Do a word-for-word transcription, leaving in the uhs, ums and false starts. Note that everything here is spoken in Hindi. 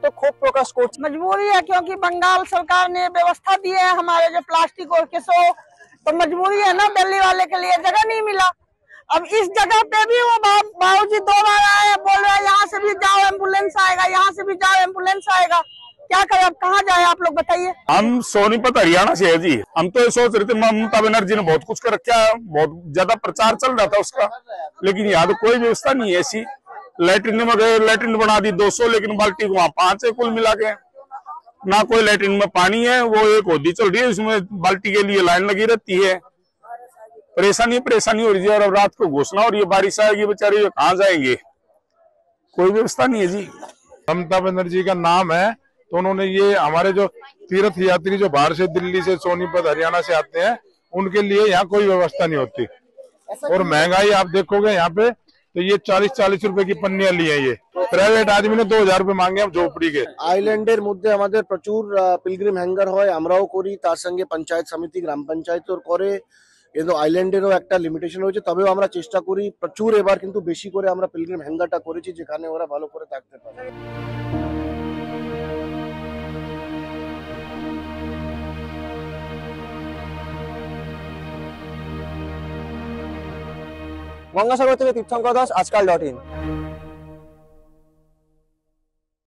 तो ক্ষোভ প্রকাশ করছে। मजबूरी है क्योंकि बंगाल सरकार ने व्यवस्था दी है हमारे जो प्लास्टिक और किसो, तो मजबूरी है ना, दिल्ली वाले के लिए जगह नहीं मिला। अब इस जगह पे भी वो बाबूजी दो बार आए, बोल रहे हैं यहाँ से भी जाओ एम्बुलेंस आएगा, यहाँ से भी जाओ एम्बुलेंस आएगा। क्या करें, अब कहाँ जाए आप लोग बताइए। हम सोनीपत हरियाणा से है जी। हम तो ये सोच रहे थे, ममता बनर्जी ने बहुत कुछ कर रखा है, बहुत ज्यादा प्रचार चल रहा था उसका, लेकिन यहाँ तो कोई व्यवस्था नहीं है ऐसी। लैट्रिन में गए, लैट्रिन बना दी दो सौ, लेकिन बाल्टी वहाँ पांच है कुल मिला के। ना कोई लैट्रिन में पानी है, वो एक होदी चल रही है, उसमें बाल्टी के लिए लाइन लगी रहती है। परेशानी परेशानी हो रही है। और अब रात को घुसना और ये बारिश आएगी, बेचारे कहाँ जाएंगे, कोई व्यवस्था नहीं है जी। ममता बनर्जी का नाम है, तो उन्होंने ये हमारे जो तीर्थ यात्री जो बाहर से, दिल्ली से, सोनीपत, हरियाणा से आते हैं, उनके लिए यहाँ कोई व्यवस्था नहीं होती। और महंगाई आप देखोगे यहाँ पे, तो ये चालीस चालीस रुपए की पन्नियां ली है। ये प्राइवेट आदमी ने दो हजार रुपए मांगे हम झोपड़ी के। আইল্যান্ডের মধ্যে আমাদের প্রচুর পিলগ্রিম হ্যাঙ্গার হয়, আমরাও করি, তার সঙ্গে পঞ্চায়েত সমিতি, গ্রাম পঞ্চায়েতও করে। কিন্তু আইল্যান্ডেরও একটা লিমিটেশন রয়েছে, তবেও আমরা চেষ্টা করি প্রচুর। এবার কিন্তু বেশি করে আমরা পিলগ্রিম হ্যাঙ্গারটা করেছি, যেখানে ওরা ভালো করে থাকতে পারে। গঙ্গাসাগর থেকে তীর্থঙ্কর দাস, আজকাল ডট ইন।